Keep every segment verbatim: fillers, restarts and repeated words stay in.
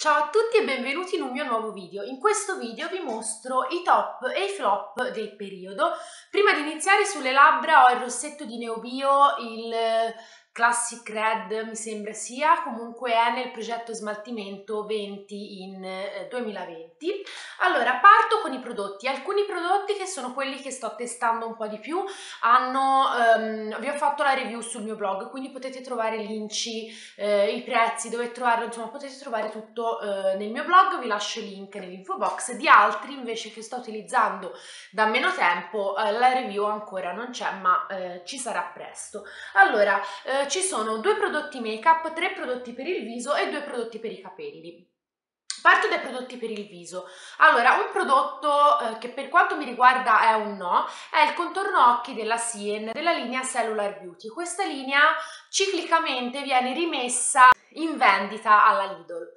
Ciao a tutti e benvenuti in un mio nuovo video. In questo video vi mostro i top e i flop del periodo. Prima di iniziare, sulle labbra ho il rossetto di Neobio, il Classic Red mi sembra sia, comunque è nel progetto smaltimento venti in eh, duemilaventi. Allora, parto con i prodotti. Alcuni prodotti, che sono quelli che sto testando un po' di più, hanno, um, vi ho fatto la review sul mio blog, quindi potete trovare l'inci, eh, i prezzi, dove trovarlo, insomma potete trovare tutto eh, nel mio blog. Vi lascio il link nell'info box. Di altri invece che sto utilizzando da meno tempo, eh, la review ancora non c'è, ma eh, ci sarà presto. Allora, eh, ci sono due prodotti make up, tre prodotti per il viso e due prodotti per i capelli. Parto dai prodotti per il viso. Allora, un prodotto eh, che per quanto mi riguarda è un no, è il contorno occhi della Sien, della linea Cellular Beauty. Questa linea ciclicamente viene rimessa in vendita alla Lidl.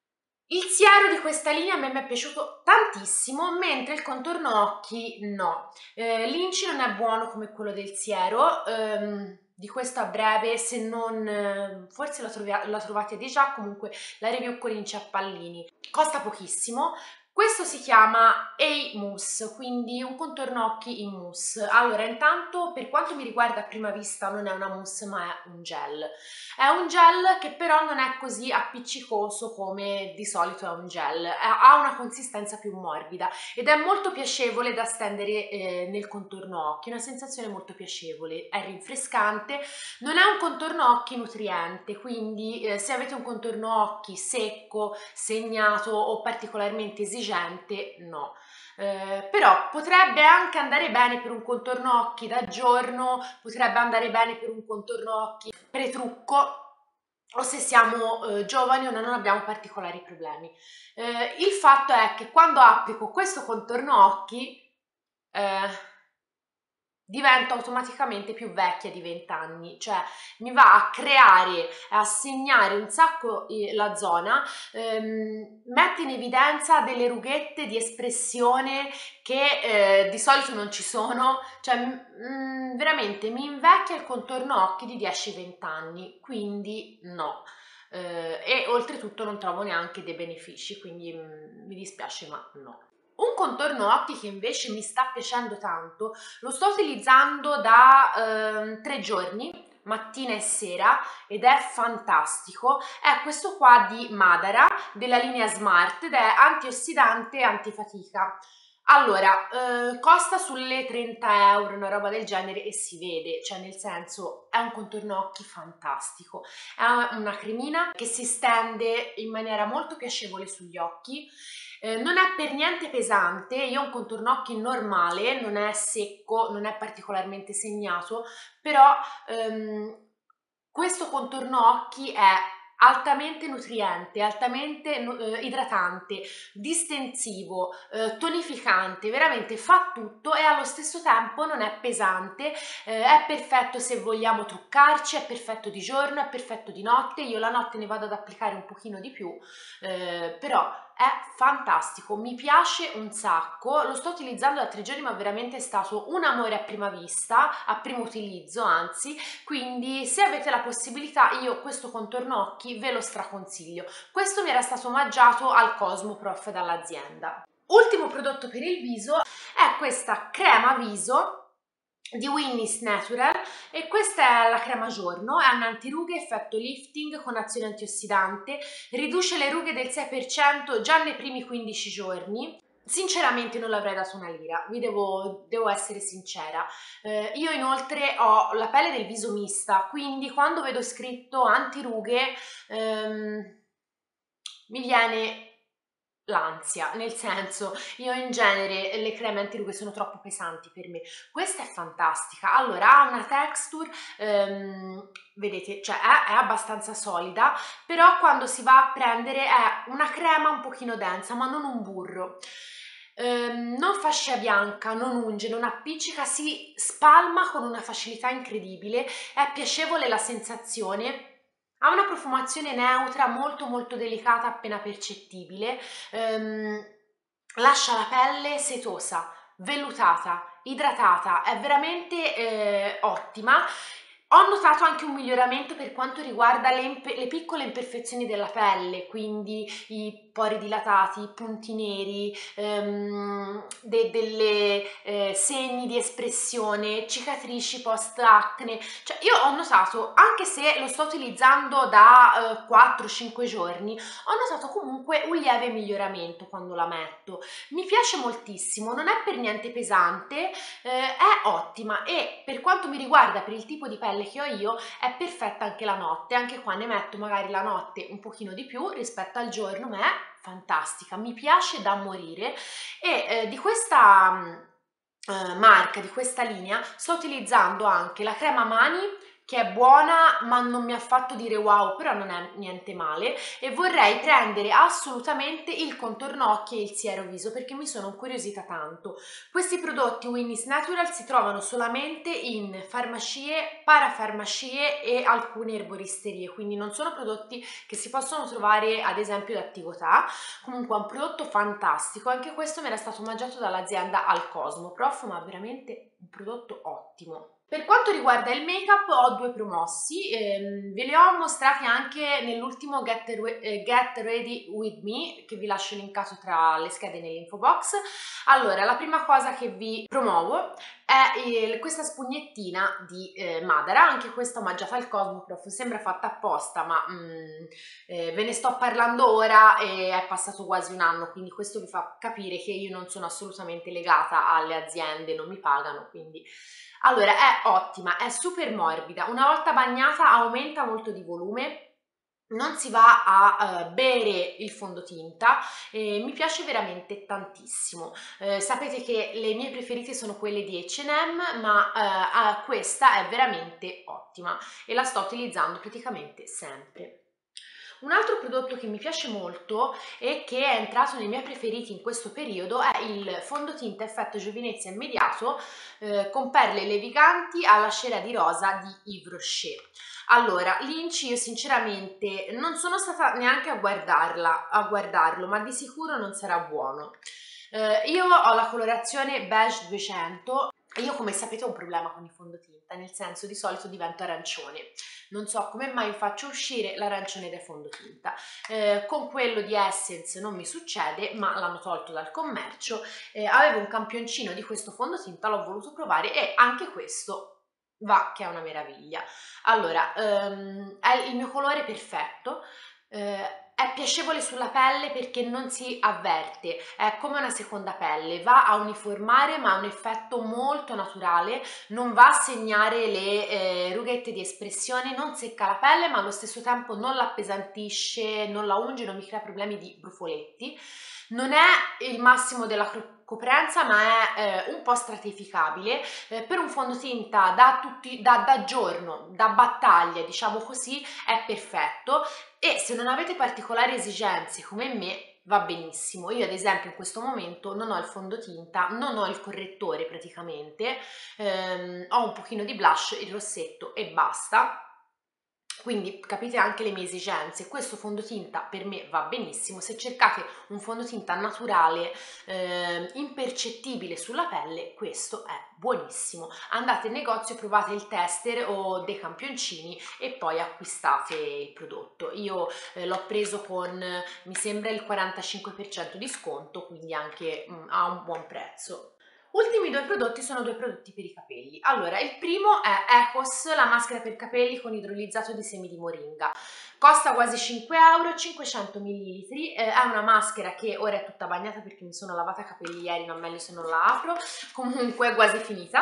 Il siero di questa linea a me mi è piaciuto tantissimo, mentre il contorno occhi no. Eh, l'inci non è buono come quello del siero, ehm, di questo a breve, se non eh, forse la, trovi la trovate già, comunque la review con l'inci a pallini. Costa pochissimo. Questo si chiama A-Mousse, quindi un contorno occhi in mousse. Allora, intanto, per quanto mi riguarda a prima vista non è una mousse ma è un gel. È un gel che però non è così appiccicoso come di solito è un gel, ha una consistenza più morbida ed è molto piacevole da stendere eh, nel contorno occhi, una sensazione molto piacevole, è rinfrescante, non è un contorno occhi nutriente, quindi eh, se avete un contorno occhi secco, segnato o particolarmente esigente, no. Eh, però potrebbe anche andare bene per un contorno occhi da giorno, potrebbe andare bene per un contorno occhi pre-trucco, o se siamo eh, giovani o non abbiamo particolari problemi. Eh, il fatto è che quando applico questo contorno occhi eh, divento automaticamente più vecchia di venti anni, cioè mi va a creare, a segnare un sacco la zona, ehm, mette in evidenza delle rughette di espressione che eh, di solito non ci sono, cioè mh, veramente mi invecchia il contorno occhi di dieci venti anni, quindi no. Eh, e oltretutto non trovo neanche dei benefici, quindi mh, mi dispiace ma no. Un contorno occhi che invece mi sta piacendo tanto, lo sto utilizzando da eh, tre giorni, mattina e sera, ed è fantastico. È questo qua di Madara, della linea Smart, ed è antiossidante e antifatica. Allora, eh, costa sulle trenta euro, una roba del genere, e si vede, cioè nel senso è un contorno occhi fantastico. È una cremina che si stende in maniera molto piacevole sugli occhi. Eh, non è per niente pesante, io ho un contorno occhi normale, non è secco, non è particolarmente segnato, però ehm, questo contorno occhi è altamente nutriente, altamente eh, idratante, distensivo, eh, tonificante, veramente fa tutto e allo stesso tempo non è pesante, eh, è perfetto se vogliamo truccarci, è perfetto di giorno, è perfetto di notte. Io la notte ne vado ad applicare un pochino di più, eh, però è fantastico, mi piace un sacco, lo sto utilizzando da tre giorni ma veramente è stato un amore a prima vista, a primo utilizzo anzi, quindi se avete la possibilità io questo contorno occhi ve lo straconsiglio. Questo mi era stato omaggiato al Cosmo Prof dall'azienda. Ultimo prodotto per il viso è questa crema viso di Winnie's Natural, e questa è la crema giorno, è un antirughe effetto lifting con azione antiossidante, riduce le rughe del sei per cento già nei primi quindici giorni. Sinceramente non l'avrei dato una lira, vi devo, devo essere sincera. Eh, io inoltre ho la pelle del viso mista, quindi quando vedo scritto antirughe ehm, mi viene l'ansia, nel senso, io in genere le creme antirughe sono troppo pesanti per me. Questa è fantastica, allora ha una texture, ehm, vedete, cioè è, è abbastanza solida, però quando si va a prendere è una crema un pochino densa, ma non un burro. Ehm, non fascia bianca, non unge, non appiccica, si spalma con una facilità incredibile, è piacevole la sensazione. Ha una profumazione neutra molto molto delicata, appena percettibile, ehm, lascia la pelle setosa, vellutata, idratata, è veramente eh, ottima. Ho notato anche un miglioramento per quanto riguarda le, impe- le piccole imperfezioni della pelle, quindi i pori dilatati, i punti neri, ehm, de- delle eh, segni di espressione, cicatrici post acne. Cioè io ho notato, anche se lo sto utilizzando da eh, quattro cinque giorni, ho notato comunque un lieve miglioramento quando la metto. Mi piace moltissimo, non è per niente pesante, eh, è ottima, e per quanto mi riguarda, per il tipo di pelle che ho io, è perfetta anche la notte. Anche qua ne metto magari la notte un pochino di più rispetto al giorno, ma è fantastica, mi piace da morire. E eh, di questa eh, marca, di questa linea, sto utilizzando anche la crema mani, che è buona ma non mi ha fatto dire wow, però non è niente male, e vorrei prendere assolutamente il contorno occhi e il siero viso perché mi sono incuriosita tanto. Questi prodotti Winnie's Natural si trovano solamente in farmacie, parafarmacie e alcune erboristerie, quindi non sono prodotti che si possono trovare ad esempio da Tigotà. Comunque è un prodotto fantastico, anche questo mi era stato omaggiato dall'azienda Al Cosmo Prof, ma veramente un prodotto ottimo. Per quanto riguarda il make-up ho due promossi, ehm, ve li ho mostrati anche nell'ultimo Get, eh, Get Ready With Me, che vi lascio linkato tra le schede nell'info box. Allora, la prima cosa che vi promuovo è il, questa spugnettina di eh, Madara, anche questa omaggiata al Cosmo Prof, sembra fatta apposta, ma mm, eh, ve ne sto parlando ora e è passato quasi un anno, quindi questo vi fa capire che io non sono assolutamente legata alle aziende, non mi pagano, quindi... Allora, è ottima, è super morbida, una volta bagnata aumenta molto di volume, non si va a uh, bere il fondotinta, e mi piace veramente tantissimo. Eh, sapete che le mie preferite sono quelle di acca e emme, ma uh, uh, questa è veramente ottima e la sto utilizzando praticamente sempre. Un altro prodotto che mi piace molto e che è entrato nei miei preferiti in questo periodo è il fondotinta effetto giovinezza immediato eh, con perle leviganti alla cera di rosa di Yves Rocher. Allora, Lynch io sinceramente non sono stata neanche a guardarla, a guardarlo, ma di sicuro non sarà buono. Eh, io ho la colorazione beige duecento. Io, come sapete, ho un problema con i fondotinta, nel senso di solito divento arancione. Non so come mai faccio uscire l'arancione dai fondotinta. Eh, con quello di Essence non mi succede, ma l'hanno tolto dal commercio. Eh, avevo un campioncino di questo fondotinta, l'ho voluto provare e anche questo va che è una meraviglia. Allora, ehm, è il mio colore perfetto. Eh, è piacevole sulla pelle perché non si avverte, è come una seconda pelle, va a uniformare ma ha un effetto molto naturale, non va a segnare le eh, rughette di espressione, non secca la pelle ma allo stesso tempo non la appesantisce, non la unge, non mi crea problemi di brufoletti. Non è il massimo della coprenza ma è eh, un po' stratificabile, eh, per un fondotinta da, tutti, da, da giorno, da battaglia diciamo così, è perfetto. E se non avete particolari esigenze come me va benissimo. Io ad esempio in questo momento non ho il fondotinta, non ho il correttore praticamente, ehm, ho un pochino di blush, il rossetto e basta. Quindi capite anche le mie esigenze. Questo fondotinta per me va benissimo. Se cercate un fondotinta naturale, eh, impercettibile sulla pelle, questo è buonissimo. Andate in negozio, provate il tester o dei campioncini e poi acquistate il prodotto. Io eh, l'ho preso con, mi sembra, il quarantacinque per cento di sconto, quindi anche mh, a un buon prezzo. Ultimi due prodotti sono due prodotti per i capelli. Allora, il primo è Ecos, la maschera per capelli con idrolizzato di semi di moringa. Costa quasi cinque euro, cinquecento millilitri, eh, è una maschera che ora è tutta bagnata perché mi sono lavata i capelli ieri, non meglio se non la apro, comunque è quasi finita.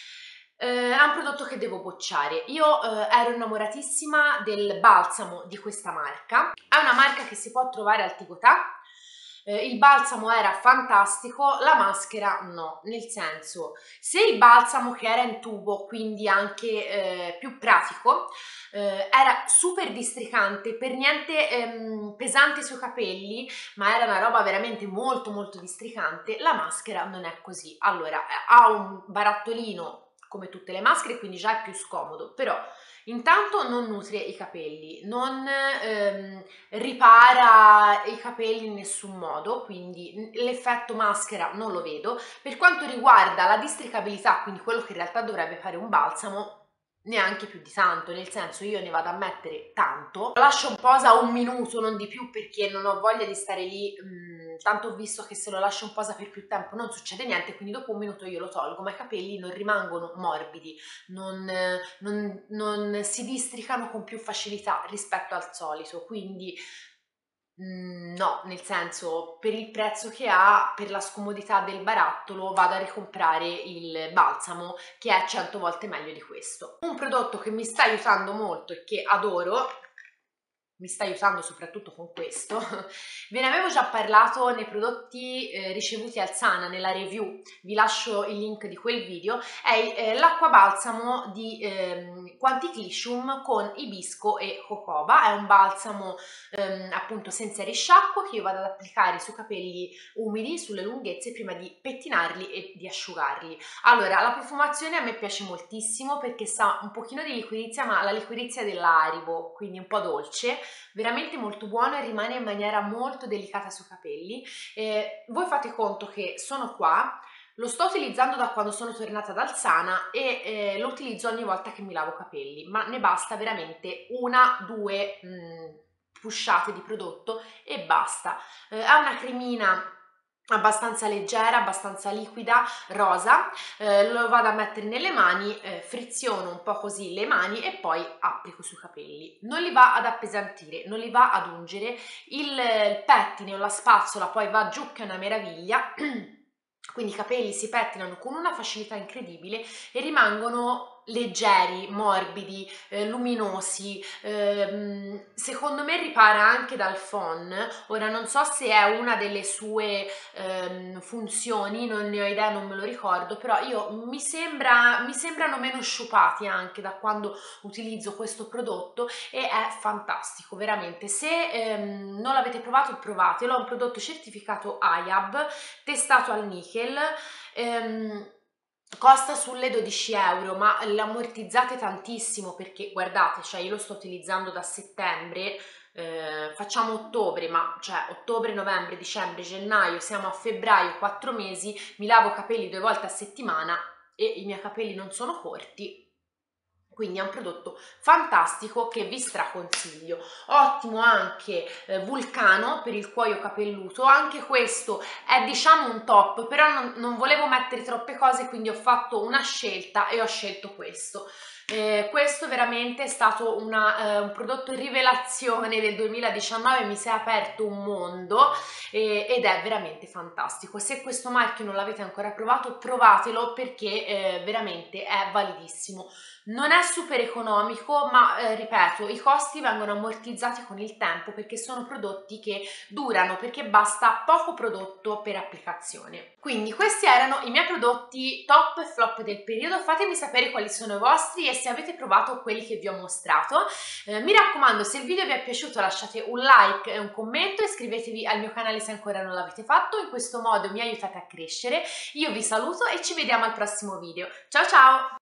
Eh, è un prodotto che devo bocciare. Io eh, ero innamoratissima del balsamo di questa marca, è una marca che si può trovare al Tigotà. Eh, il balsamo era fantastico, la maschera no, nel senso, se il balsamo che era in tubo, quindi anche eh, più pratico, eh, era super districante, per niente ehm, pesante sui capelli, ma era una roba veramente molto molto districante, la maschera non è così. Allora, ha un barattolino come tutte le maschere, quindi già è più scomodo, però intanto non nutre i capelli, non ehm, ripara i capelli in nessun modo, quindi l'effetto maschera non lo vedo. Per quanto riguarda la districabilità, quindi quello che in realtà dovrebbe fare un balsamo, neanche più di tanto, nel senso io ne vado a mettere tanto, lo lascio in posa un minuto, non di più, perché non ho voglia di stare lì, mh, tanto ho visto che se lo lascio in posa per più tempo non succede niente, quindi dopo un minuto io lo tolgo, ma i capelli non rimangono morbidi, non, non, non si districano con più facilità rispetto al solito, quindi Mm, no, nel senso, per il prezzo che ha, per la scomodità del barattolo, vado a ricomprare il balsamo, che è cento volte meglio di questo. Un prodotto che mi sta aiutando molto e che adoro, mi sta aiutando soprattutto con questo, ve ne avevo già parlato nei prodotti eh, ricevuti al Sana, nella review, vi lascio il link di quel video, è eh, l'acqua balsamo di eh, Quanticlicium con ibisco e jojoba. È un balsamo ehm, appunto senza risciacquo, che io vado ad applicare sui capelli umidi, sulle lunghezze, prima di pettinarli e di asciugarli. Allora, la profumazione a me piace moltissimo perché sa un pochino di liquirizia, ma la liquirizia della Haribo, quindi un po' dolce, veramente molto buono, e rimane in maniera molto delicata sui capelli. Eh, voi fate conto che sono qua, lo sto utilizzando da quando sono tornata dal Sana e eh, lo utilizzo ogni volta che mi lavo i capelli, ma ne basta veramente una, due mh, pushate di prodotto e basta. Eh, ha una cremina abbastanza leggera, abbastanza liquida, rosa, eh, lo vado a mettere nelle mani, eh, friziono un po' così le mani e poi applico sui capelli. Non li va ad appesantire, non li va ad ungere, il, il pettine o la spazzola poi va giù che è una meraviglia, quindi i capelli si pettinano con una facilità incredibile e rimangono leggeri, morbidi, eh, luminosi, ehm, secondo me ripara anche dal phon. Ora non so se è una delle sue ehm, funzioni, non ne ho idea, non me lo ricordo, però io mi sembra mi sembrano meno sciupati anche da quando utilizzo questo prodotto, e è fantastico veramente. Se ehm, non l'avete provato, provatelo, è un prodotto certificato I A B, testato al nickel. ehm, Costa sulle dodici euro, ma l'ammortizzate tantissimo, perché guardate, cioè io lo sto utilizzando da settembre, eh, facciamo ottobre, ma cioè ottobre, novembre, dicembre, gennaio, siamo a febbraio, quattro mesi, mi lavo i capelli due volte a settimana e i miei capelli non sono corti. Quindi è un prodotto fantastico che vi straconsiglio. Ottimo anche eh, Vulcano per il cuoio capelluto, anche questo è diciamo un top, però non, non volevo mettere troppe cose, quindi ho fatto una scelta e ho scelto questo. Eh, questo veramente è stato una, eh, un prodotto rivelazione del duemiladiciannove, mi si è aperto un mondo eh, ed è veramente fantastico. Se questo marchio non l'avete ancora provato, provatelo, perché eh, veramente è validissimo. Non è super economico, ma eh, ripeto, i costi vengono ammortizzati con il tempo, perché sono prodotti che durano, perché basta poco prodotto per applicazione. Quindi questi erano i miei prodotti top e flop del periodo. Fatemi sapere quali sono i vostri e se avete provato quelli che vi ho mostrato. Eh, mi raccomando, se il video vi è piaciuto lasciate un like e un commento, iscrivetevi al mio canale se ancora non l'avete fatto, in questo modo mi aiutate a crescere. Io vi saluto e ci vediamo al prossimo video. Ciao ciao!